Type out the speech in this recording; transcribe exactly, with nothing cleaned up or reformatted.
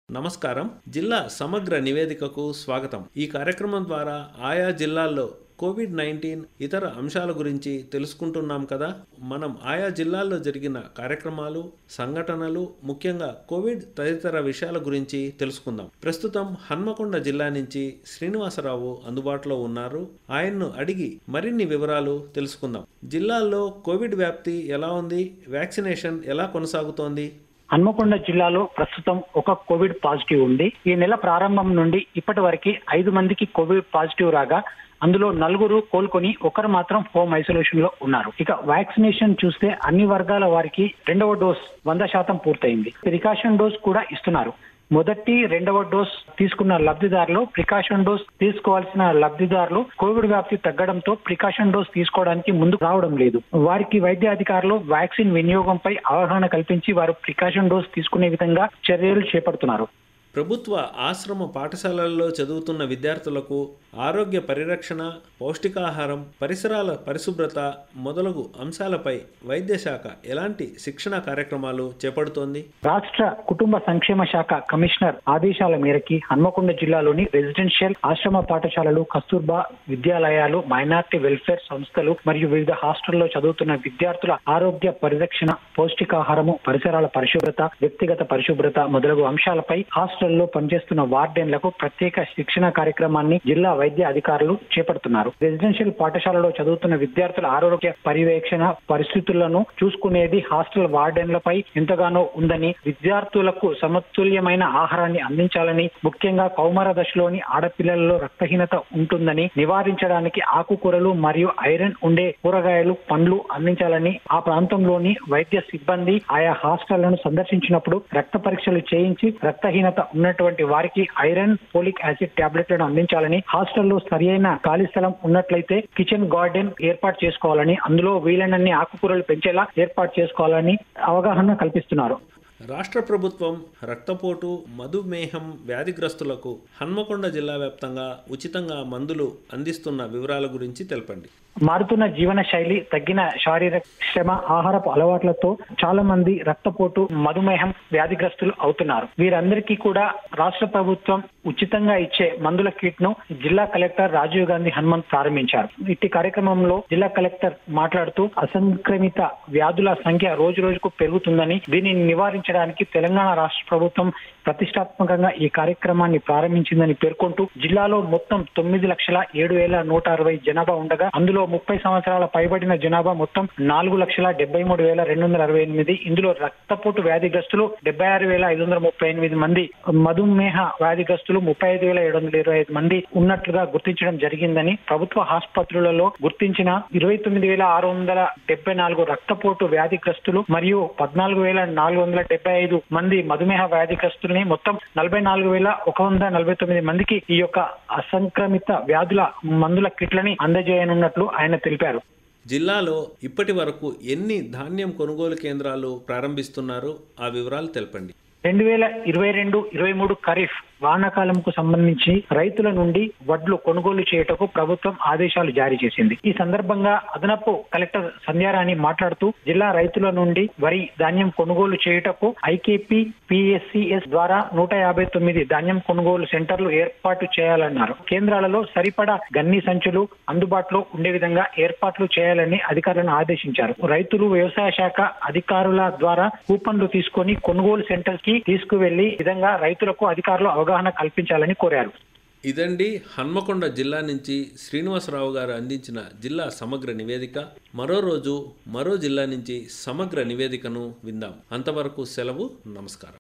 నమస్కారం. జిల్లా సమగ్ర నివేదికకు స్వాగతం. ఈ కార్యక్రమం ద్వారా ఆయా జిల్లాల్లో కోవిడ్ నైన్టీన్ ఇతర అంశాల గురించి తెలుసుకుంటున్నాం కదా. మనం ఆయా జిల్లాల్లో జరిగిన కార్యక్రమాలు, సంఘటనలు, ముఖ్యంగా కోవిడ్ తదితర విషయాల గురించి తెలుసుకుందాం. ప్రస్తుతం హన్మకొండ జిల్లా నుంచి శ్రీనివాసరావు అందుబాటులో ఉన్నారు. ఆయన్ను అడిగి మరిన్ని వివరాలు తెలుసుకుందాం. జిల్లాల్లో కోవిడ్ వ్యాప్తి ఎలా ఉంది? వ్యాక్సినేషన్ ఎలా కొనసాగుతోంది? హన్మకొండ జిల్లాలో ప్రస్తుతం ఒక కోవిడ్ పాజిటివ్ ఉంది. ఈ నెల ప్రారంభం నుండి ఇప్పటి వరకు ఐదు మందికి కోవిడ్ పాజిటివ్ రాగా అందులో నలుగురు కోలుకొని ఒకరు మాత్రం హోమ్ ఐసోలేషన్ లో ఉన్నారు. ఇక వ్యాక్సినేషన్ చూస్తే అన్ని వర్గాల వారికి రెండవ డోస్ వంద శాతం పూర్తయింది. ప్రికాషన్ డోస్ కూడా ఇస్తున్నారు. మొదటి రెండవ డోస్ తీసుకున్న లబ్ధిదారులు, ప్రికాషన్ డోస్ తీసుకోవాల్సిన లబ్ధిదారులు కోవిడ్ వ్యాప్తి తగ్గడంతో ప్రికాషన్ డోస్ తీసుకోవడానికి ముందుకు రావడం లేదు. వారికి వైద్య అధికారులు వ్యాక్సిన్ వినియోగంపై అవగాహన కల్పించి వారు ప్రికాషన్ డోస్ తీసుకునే విధంగా చర్యలు చేపడుతున్నారు. ప్రభుత్వ ఆశ్రమ పాఠశాలల్లో చదువుతున్న విద్యార్థులకు ఆరోగ్య పరిరక్షణ, పౌష్టికాహారం, పరిసరాల పరిశుభ్రత మొదలగు అంశాలపై వైద్య శాఖ ఎలాంటి శిక్షణ కార్యక్రమాలు చేపడుతోంది? రాష్ట్ర కుటుంబ సంక్షేమ శాఖ కమిషనర్ ఆదేశాల మేరకి హన్మకొండ జిల్లాలోని రెసిడెన్షియల్ ఆశ్రమ పాఠశాలలు, కస్తూర్బా విద్యాలయాలు, మైనార్టీ వెల్ఫేర్ సంస్థలు మరియు వివిధ హాస్టల్లో చదువుతున్న విద్యార్థుల ఆరోగ్య పరిరక్షణ, పౌష్టికాహారము, పరిసరాల పరిశుభ్రత, వ్యక్తిగత పరిశుభ్రత మొదలగు అంశాలపై హాస్టల్లో పనిచేస్తున్న వార్డెన్లకు ప్రత్యేక శిక్షణ కార్యక్రమాన్ని జిల్లా వైద్య అధికారులు చేపడుతున్నారు. రెసిడెన్షియల్ పాఠశాలలో చదువుతున్న విద్యార్థుల ఆరోగ్య పర్యవేక్షణ పరిస్థితులను చూసుకునేది హాస్టల్ వార్డెన్లపై ఎంతగానో ఉందని, విద్యార్థులకు సమతుల్యమైన ఆహారాన్ని అందించాలని, ముఖ్యంగా కౌమార దశలోని ఆడపిల్లలలో రక్తహీనత ఉంటుందని నివారించడానికి ఆకుకూరలు మరియు ఐరన్ ఉండే కూరగాయలు, పండ్లు అందించాలని ఆ ప్రాంతంలోని వైద్య సిబ్బంది ఆయా హాస్టళ్లను సందర్శించినప్పుడు రక్త పరీక్షలు చేయించి రక్తహీనత ఉన్నటువంటి వారికి ఐరన్, ఫోలిక్ యాసిడ్ టాబ్లెట్లను అందించాలని, హాస్టల్లో సరియైన ఖాళీ స్థలం ఉన్నట్లయితే కిచెన్ గార్డెన్ ఏర్పాటు చేసుకోవాలని, అందులో వీలైనన్ని ఆకుకూరలు పెంచేలా ఏర్పాటు చేసుకోవాలని అవగాహన కల్పిస్తున్నారు. రాష్ట్ర ప్రభుత్వం రక్తపోటు, మధుమేహం వ్యాధిగ్రస్తులకు హన్మకొండ జిల్లా వ్యాప్తంగా ఉచితంగా మందులు అందిస్తున్న వివరాల గురించి తెలపండి. మారుతున్న జీవన శైలి, తగ్గిన శారీరక శ్రమ, ఆహారపు అలవాట్లతో చాలా మంది రక్తపోటు, మధుమేహం వ్యాధిగ్రస్తులు అవుతున్నారు. వీరందరికీ కూడా రాష్ట్ర ప్రభుత్వం ఉచితంగా ఇచ్చే మందుల కిట్ ను జిల్లా కలెక్టర్ రాజీవ్ గాంధీ హనుమంత్ ప్రారంభించారు. ఇట్టి కార్యక్రమంలో జిల్లా కలెక్టర్ మాట్లాడుతూ అసంక్రమిత వ్యాధుల సంఖ్య రోజు రోజుకు పెరుగుతుందని, దీనిని నివారించడానికి తెలంగాణ రాష్ట్ర ప్రభుత్వం ప్రతిష్టాత్మకంగా ఈ కార్యక్రమాన్ని ప్రారంభించిందని పేర్కొంటూ, జిల్లాలో మొత్తం తొమ్మిది లక్షల ఏడు వేల నూట అరవై జనాభా ఉండగా అందులో ముప్పై సంవత్సరాల పైబడిన జనాభా మొత్తం నాలుగు లక్షల డెబ్బై మూడు వేల రెండు వందల అరవై ఎనిమిది. ఇందులో రక్తపోటు వ్యాధిగ్రస్తులు డెబ్బై ఆరు వేల ఐదు వందల ముప్పై ఎనిమిది మంది, మధుమేహ వ్యాధిగ్రస్తులు ముప్పై ఐదు వేల ఏడు వందల ఇరవై ఐదు మంది ఉన్నట్లుగా గుర్తించడం జరిగిందని, ప్రభుత్వ ఆసుపత్రులలో గుర్తించిన ఇరవై తొమ్మిది వేల ఆరు వందల డెబ్బై నాలుగు రక్తపోటు వ్యాధిగ్రస్తులు మరియు పద్నాలుగు వేల నాలుగు వందల డెబ్బై ఐదు మంది మధుమేహ వ్యాధిగ్రస్తుల్ని మొత్తం నలభై నాలుగు వేల ఒక వంద నలభై తొమ్మిది మందికి ఈ యొక్క అసంక్రమిత వ్యాధుల మందుల కిట్లని అందజేయనున్నట్లు ఆయన తెలిపారు. జిల్లాలో ఇప్పటి వరకు ఎన్ని ధాన్యం కొనుగోలు కేంద్రాలు ప్రారంభిస్తున్నారు? ఆ వివరాలు తెలపండి. రెండు వేల ఇరవై రెండు ఇరవై మూడు ఖరీఫ్ వానాకాలంకు సంబంధించి రైతుల నుండి వడ్లు కొనుగోలు చేయుటకు ప్రభుత్వం ఆదేశాలు జారీ చేసింది. ఈ సందర్భంగా అదనపు కలెక్టర్ సంధ్యారాణి మాట్లాడుతూ, జిల్లా రైతుల నుండి వరి ధాన్యం కొనుగోలు చేయుటకు ఐకేపీ పిఎస్సిఎస్ ద్వారా నూట యాభై తొమ్మిది ధాన్యం కొనుగోలు సెంటర్లు ఏర్పాటు చేయాలన్నారు. కేంద్రాలలో సరిపడా గన్ని సంచులు అందుబాటులో ఉండే విధంగా ఏర్పాట్లు చేయాలని అధికారులను ఆదేశించారు. రైతులు వ్యవసాయ శాఖ అధికారుల ద్వారా కూపన్లు తీసుకొని కొనుగోలు సెంటర్ కి తీసుకువెళ్లి విధంగా రైతులకు అధికారులు అవగాహన కల్పించాలని కోరారు. ఇదండి హన్మకొండ జిల్లా నుంచి శ్రీనివాసరావు గారు అందించిన జిల్లా సమగ్ర నివేదిక. మరో రోజు మరో జిల్లా నుంచి సమగ్ర నివేదికను విందాం. అంతవరకు సెలవు. నమస్కారం.